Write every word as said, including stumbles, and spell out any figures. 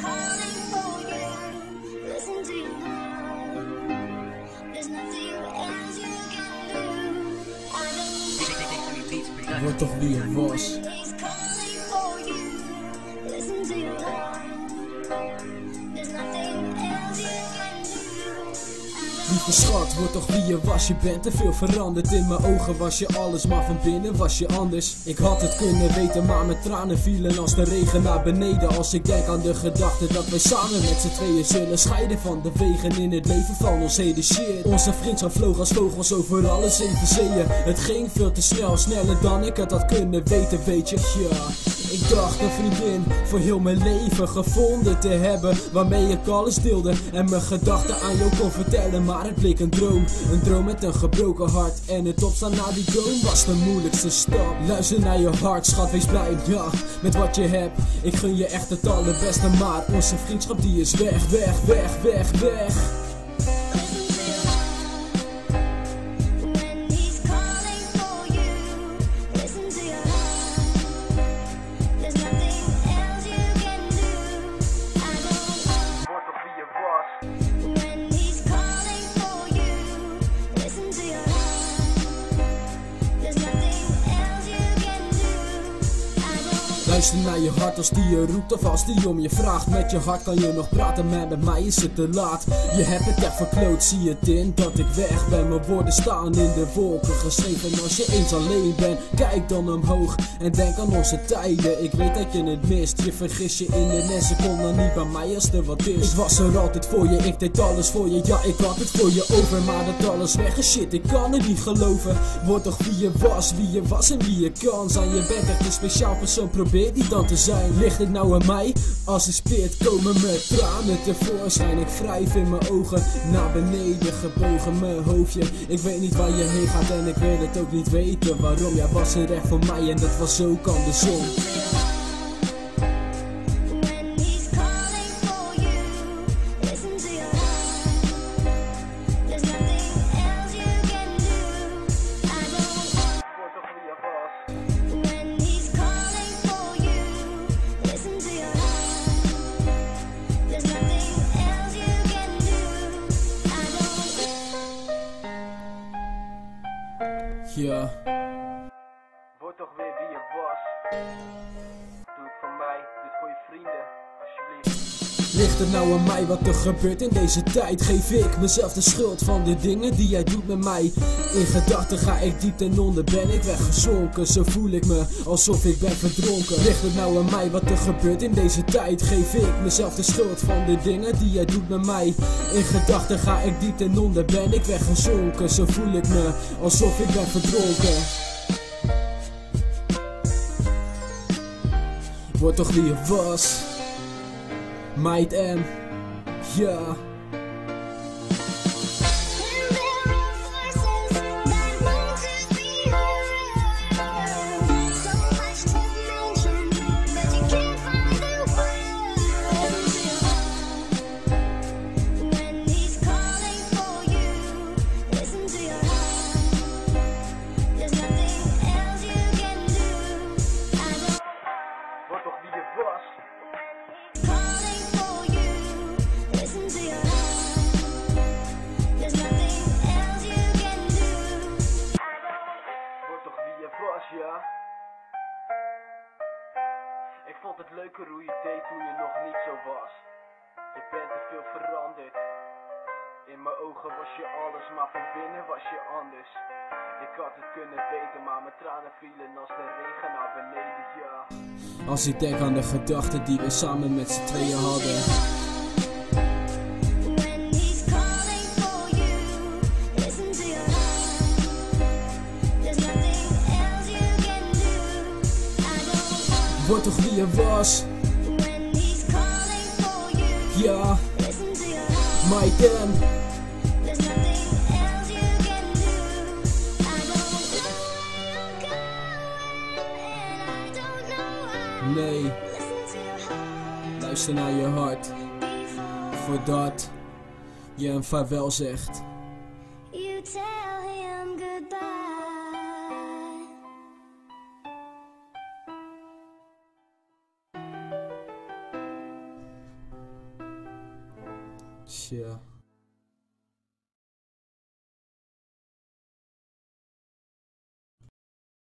Word toch wie je was. Lieve schat, word toch wie je was. Je bent te veel veranderd. In mijn ogen was je alles, maar van binnen was je anders. Ik had het kunnen weten, maar mijn tranen vielen als de regen naar beneden. Als ik denk aan de gedachte dat wij samen met z'n tweeën zullen scheiden van de wegen in het leven van ons heden shit. Onze vriendschap vloog als vogels over alle zeven zeeën. Het ging veel te snel, sneller dan ik het had kunnen weten, weet je. Ja. Ik dacht een vriendin voor heel mijn leven gevonden te hebben, waarmee ik alles deelde en mijn gedachten aan jou kon vertellen. Maar het bleek een droom, een droom met een gebroken hart. En het opstaan na die droom was de moeilijkste stap. Luister naar je hart, schat, wees blij, ja, met wat je hebt. Ik gun je echt het allerbeste, maar onze vriendschap die is weg, weg, weg, weg, weg. Luister naar je hart als die je roept of als die om je vraagt. Met je hart kan je nog praten, maar bij mij is het te laat. Je hebt het echt verkloot, zie het in dat ik weg ben. Mijn woorden staan in de wolken geschreven. Als je eens alleen bent, kijk dan omhoog en denk aan onze tijden. Ik weet dat je het mist, je vergis je in de nesten. Kom dan niet bij mij als er wat is. Ik was er altijd voor je, ik deed alles voor je. Ja, ik had het voor je over, maar dat alles weg is shit. Ik kan het niet geloven. Word toch wie je was, wie je was en wie je kan zijn. Je bent echt een speciaal persoon, probeer die dan te zijn. Ligt het nou aan mij? Als het speert komen mijn tranen tevoorschijn. Ik wrijf in mijn ogen naar beneden gebogen mijn hoofdje. Ik weet niet waar je heen gaat en ik wil het ook niet weten waarom. Jij was er echt voor mij en dat was ook andersom. Ja. Word toch weer wie je was. Doe het voor mij, doe het voor je vrienden, alsjeblieft. Ligt het nou aan mij wat er gebeurt in deze tijd? Geef ik mezelf de schuld van de dingen die jij doet met mij? In gedachten ga ik diep ten onder, ben ik weggezonken. Zo voel ik me, alsof ik ben verdronken. Ligt het nou aan mij wat er gebeurt in deze tijd? Geef ik mezelf de schuld van de dingen die jij doet met mij? In gedachten ga ik diep ten onder, ben ik weggezonken. Zo voel ik me, alsof ik ben verdronken. Word toch wie je was. Mite M, ja. Word toch wie je was. Ja. Ik vond het leuker hoe je deed toen je nog niet zo was. Je bent te veel veranderd. In mijn ogen was je alles, maar van binnen was je anders. Ik had het kunnen weten, maar mijn tranen vielen als de regen naar beneden, ja. Als ik denk aan de gedachten die we samen met z'n tweeën hadden. Word toch wie je was. Ja. Mite M. Nee. Luister naar je hart. Voordat je een vaarwel zegt. Tja.